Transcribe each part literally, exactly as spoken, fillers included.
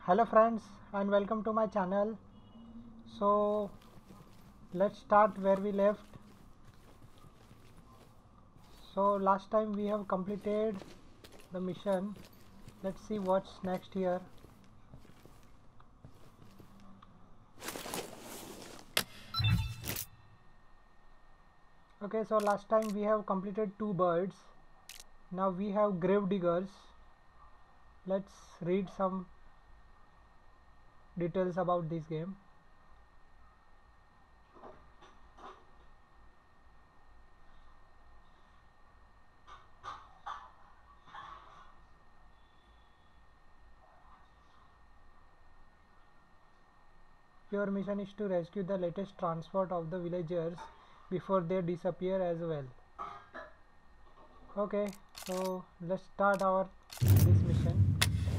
Hello friends and welcome to my channel. So let's start where we left. So last time we have completed the mission. Let's see what's next here. Okay, so last time we have completed two birds. Now we have grave diggers. Let's read some details about this game. Your mission is to rescue the latest transport of the villagers before they disappear as well. Okay, so let's start our this mission.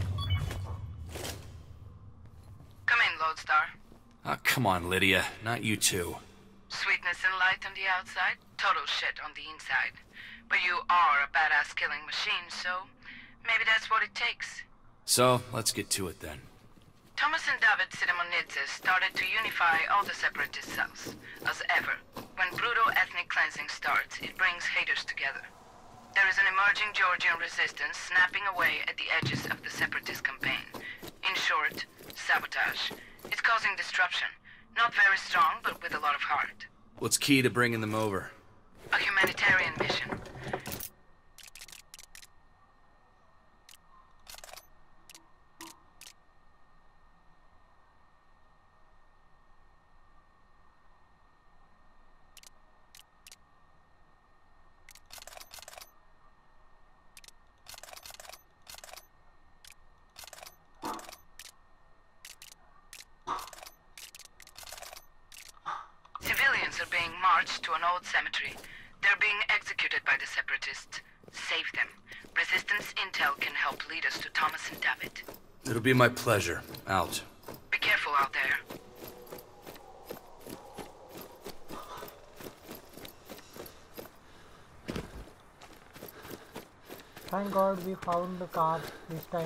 Come in, Lodestar. Oh, come on, Lydia. Not you too. Sweetness and light on the outside, total shit on the inside. But you are a badass killing machine, so maybe that's what it takes. So, let's get to it then. Thomas and David Sidemonidze started to unify all the separatist cells. As ever, when brutal ethnic cleansing starts, it brings haters together. There is an emerging Georgian resistance snapping away at the edges of the separatist campaign. In short, sabotage. It's causing disruption. Not very strong, but with a lot of heart. What's key to bringing them over? A humanitarian mission. Civilians are being marched to an old cemetery. They're being executed by the separatists. Save them. Resistance intel can help lead us to Thomas and David. It'll be my pleasure. Out. Be careful out there. Thank God we found the car this time.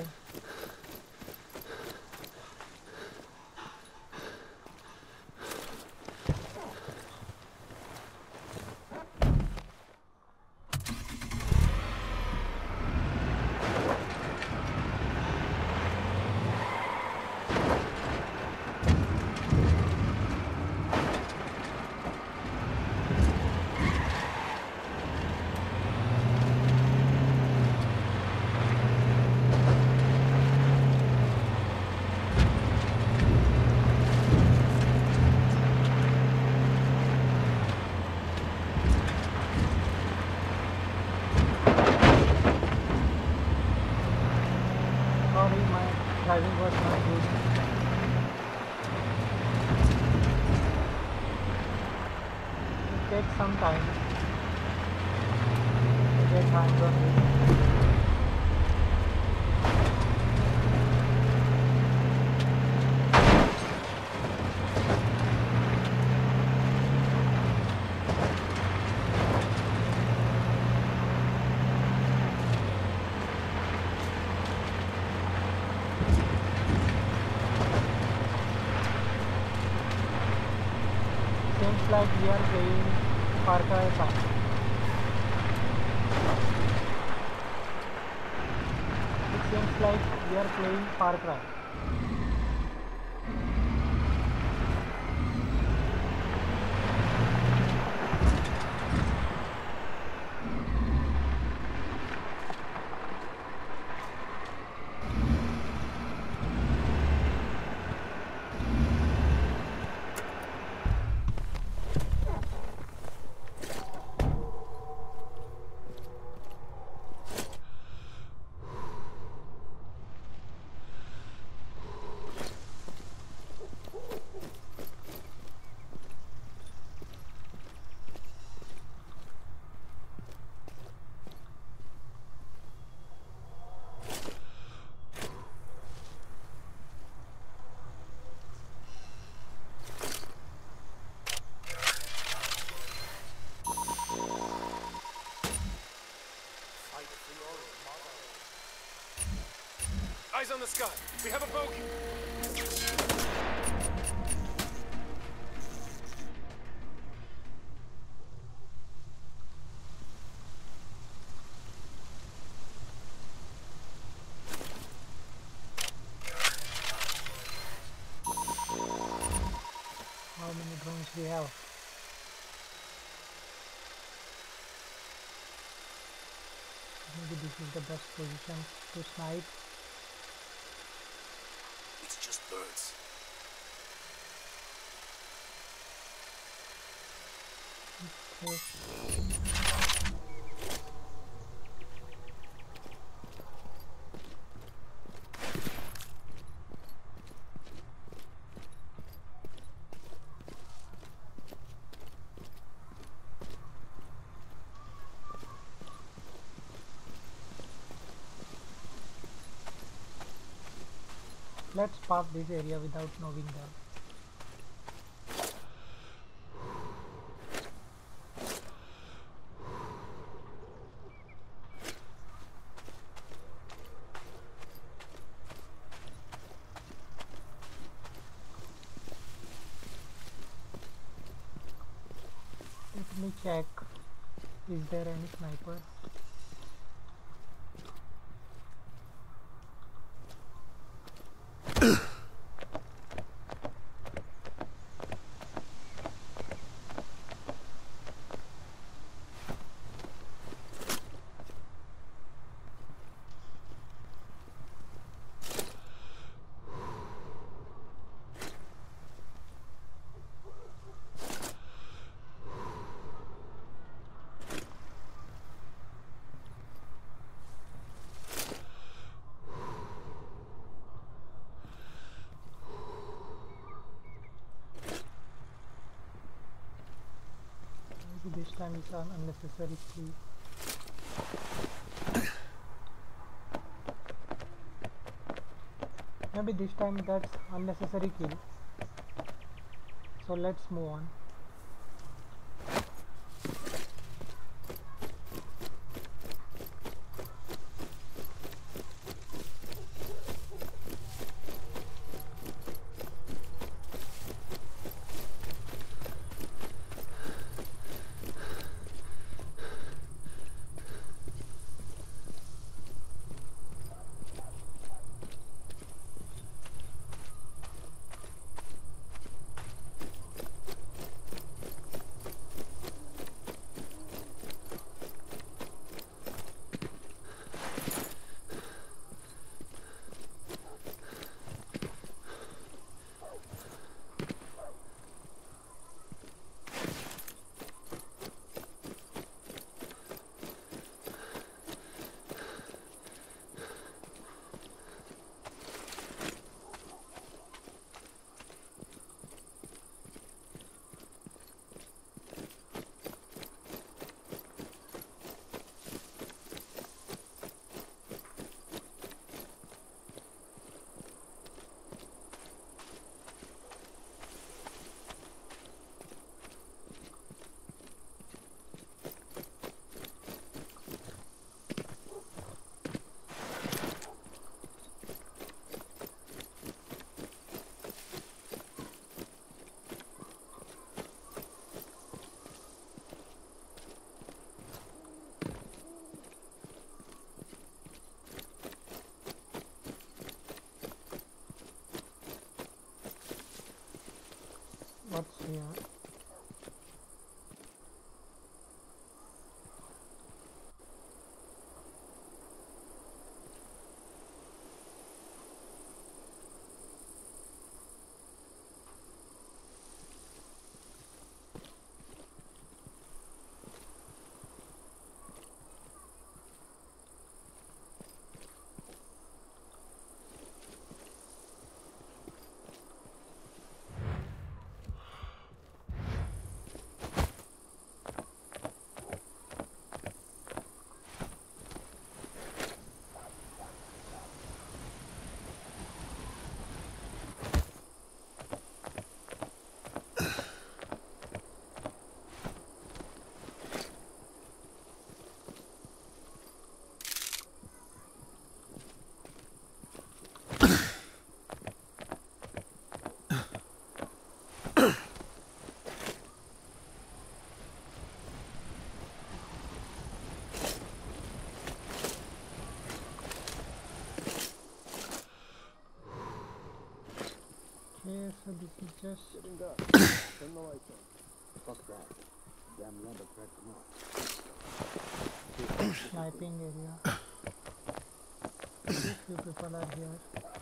Sorry, my driving was not good. It takes some time to get hands on it. Seems like we are playing Far Cry five. It seems like we are playing Far Cry. Eyes on the sky. We have a bogey. How many drones we have? Maybe this is the best position to snipe. It's just birds. Okay. Let's pass this area without knowing them. Let me check. Is there any sniper? This time it's an unnecessary kill. Maybe this time that's unnecessary kill. So let's move on. What's here? Okay, so this is just Getting dark. Turn the lights on. Fuck that. Damn lumber cracked them off. sniping area. Very few people are here.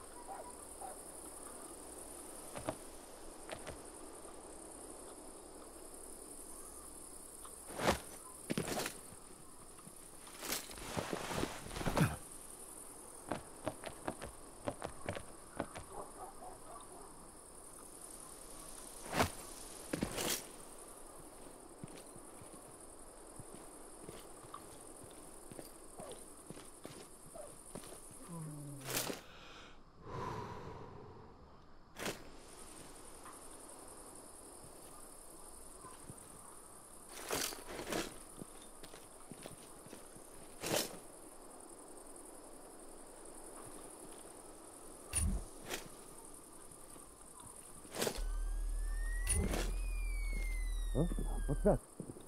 Huh? What's that?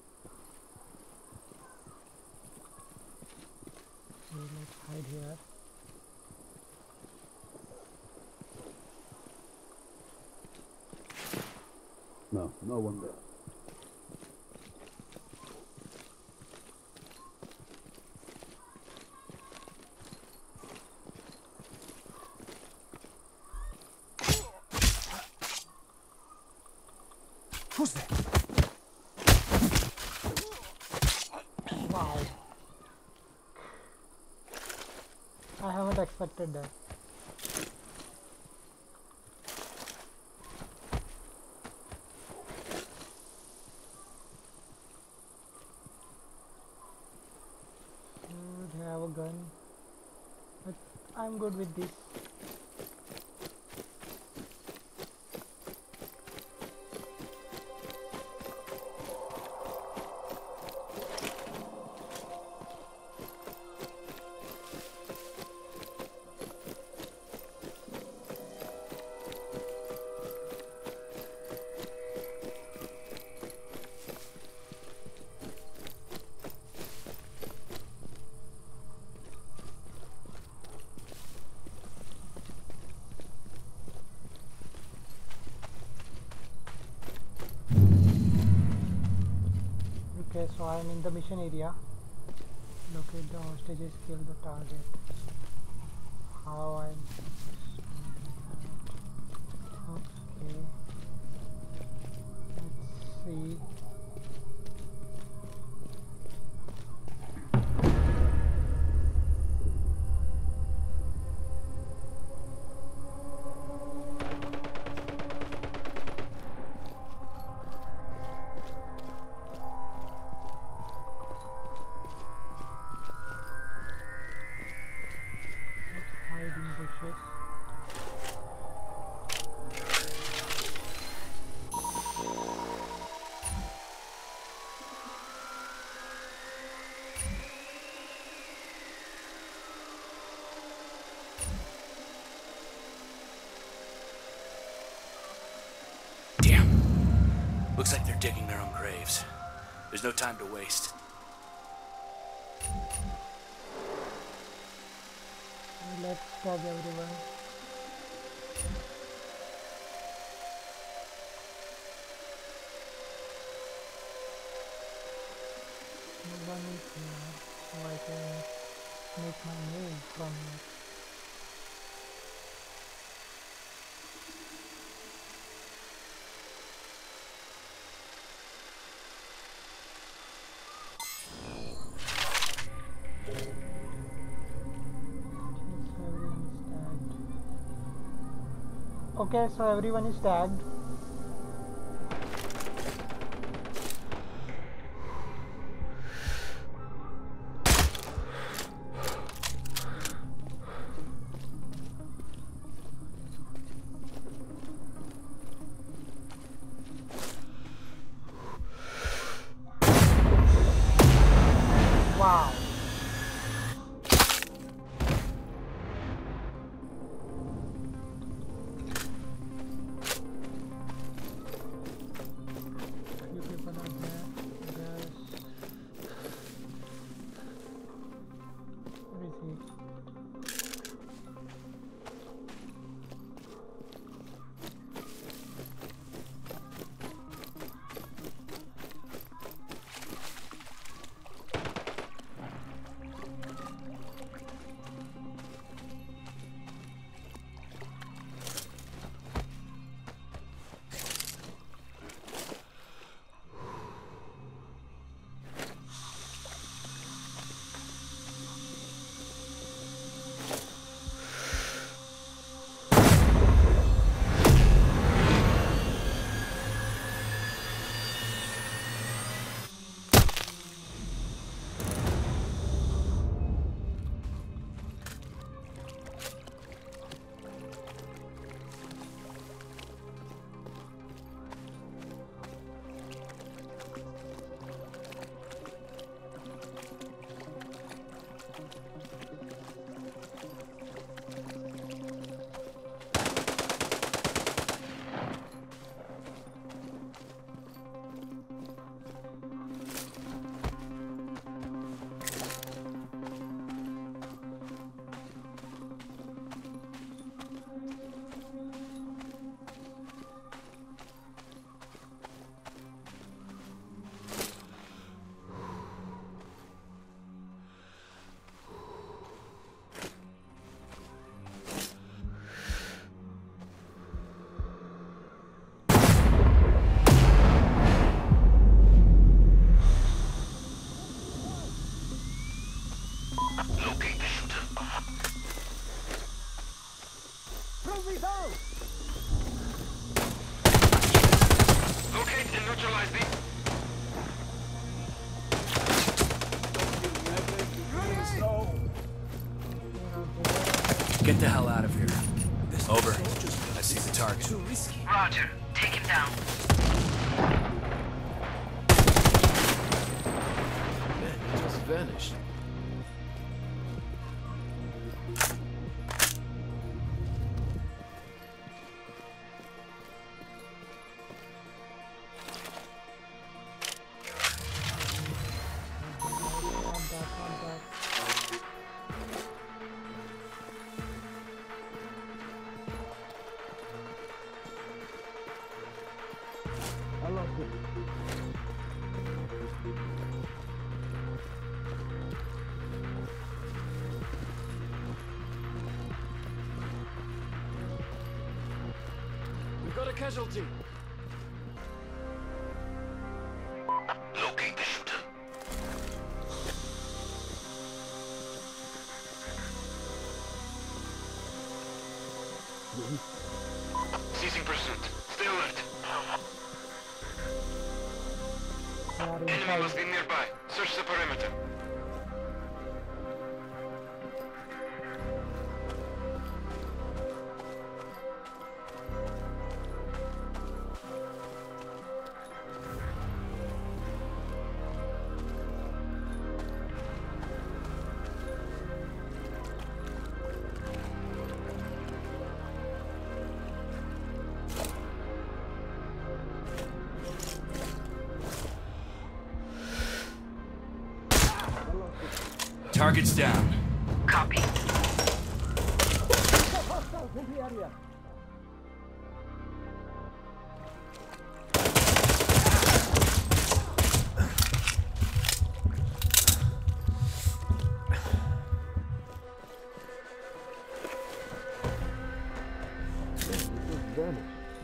So let's hide here. No, no one there. Who's that? Wow. I haven't expected that. So they have a gun. But I'm good with this. Okay, so I am in the mission area. Locate the hostages, kill the target. How I'm supposed to do that? Okay. Let's see. Hiding bushes. Damn. Looks like they're digging their own graves. There's no time to waste. Let's tag everyone. No one is here, so I can make my move from here. Okay, so everyone is tagged. Wow. Moving down! Locate and neutralize the... Get the hell out of here. Over. I see the target. Roger. Take him down. Man, he just vanished. I lost him. We've got a casualty. Locate the shooter. Ceasing pursuit. Stay alert. They are Enemy inside. must be nearby. Search the perimeter. Target's down. Copy. Hostiles in the area! He just vanished.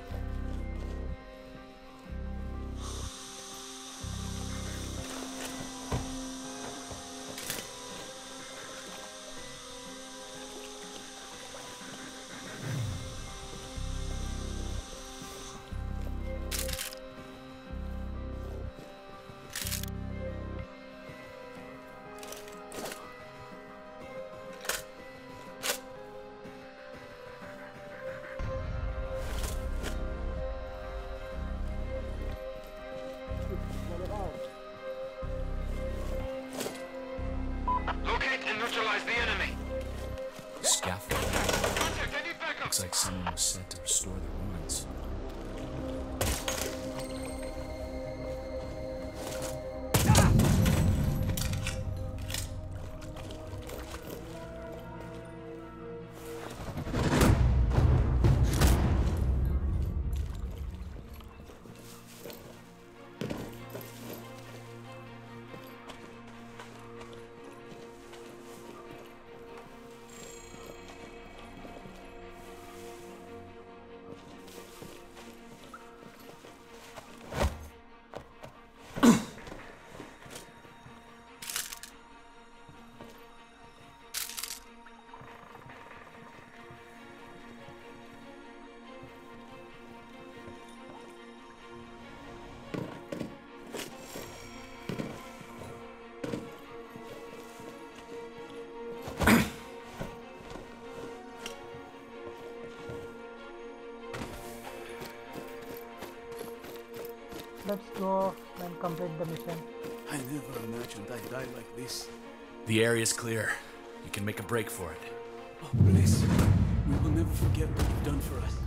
Locate and neutralize the enemy. Scaffold. Contact, I need backup. Looks like someone was sent to restore the ruins. Let's go and complete the mission. I never imagined I'd die like this. The area's clear. You can make a break for it. Oh, please. We will never forget what you've done for us.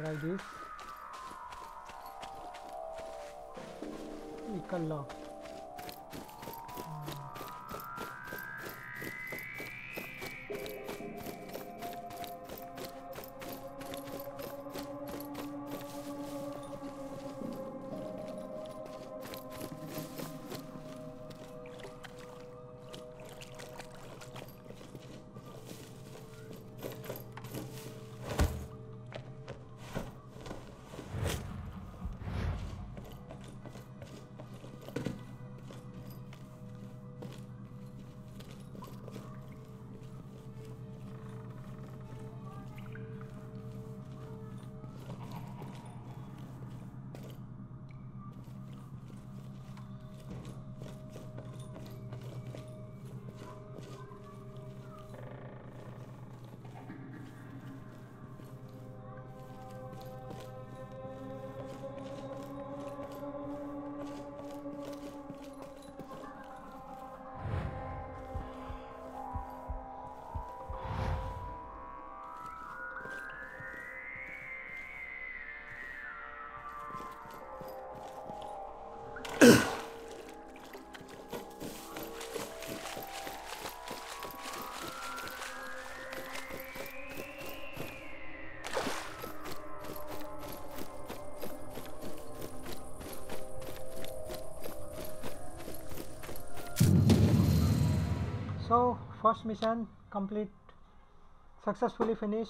try this. Vehicle lock. So first mission complete, successfully finished.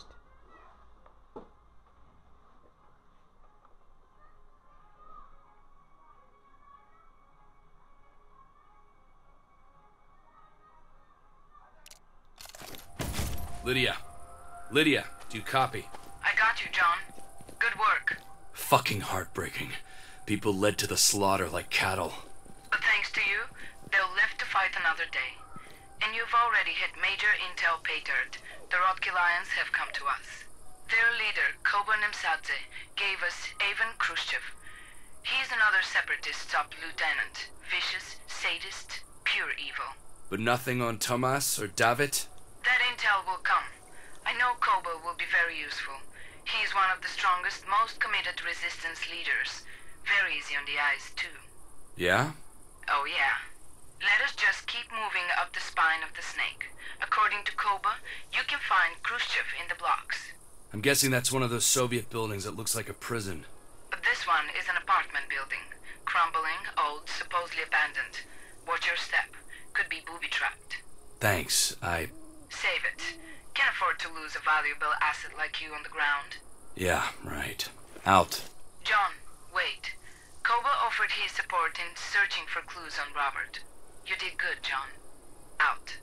Lydia. Lydia, do you copy? I got you, John. Good work. Fucking heartbreaking. People led to the slaughter like cattle. But thanks to you, they'll live to fight another day. And you've already hit major intel pay dirt. The Rotki Lions have come to us. Their leader, Koba Nemsadze, gave us Ivan Khrushchev. He's another separatist sub-lieutenant. Vicious, sadist, pure evil. But nothing on Tomas or David? That intel will come. I know Koba will be very useful. He's one of the strongest, most committed resistance leaders. Very easy on the eyes, too. Yeah? Oh, yeah. Let us just keep moving up the spine of the snake. According to Koba, you can find Khrushchev in the blocks. I'm guessing that's one of those Soviet buildings that looks like a prison. But this one is an apartment building. Crumbling, old, supposedly abandoned. Watch your step. Could be booby-trapped. Thanks, I... Save it. Can't afford to lose a valuable asset like you on the ground. Yeah, right. Out. John, wait. Koba offered his support in searching for clues on Robert. You did good, John. Out.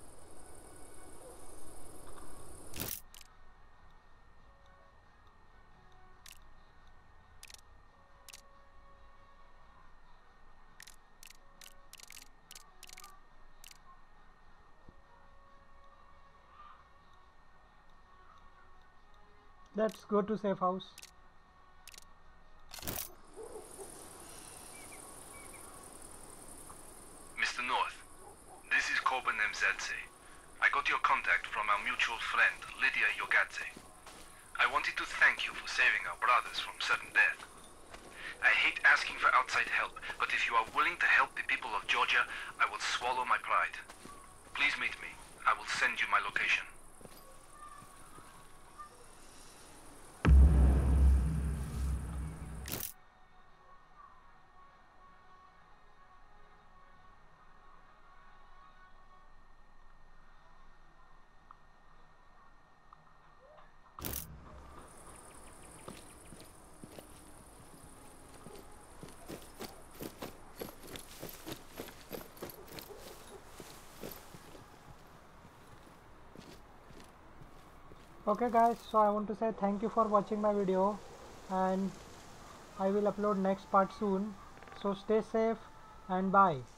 Let's go to safe house. Mister North, this is Koba Nemsadze. I got your contact from our mutual friend, Lydia Yogadze. I wanted to thank you for saving our brothers from sudden death. I hate asking for outside help, but if you are willing to help the people of Georgia, I will swallow my pride. Please meet me. I will send you my location. Okay guys, so I want to say thank you for watching my video, and I will upload next part soon. So stay safe and bye.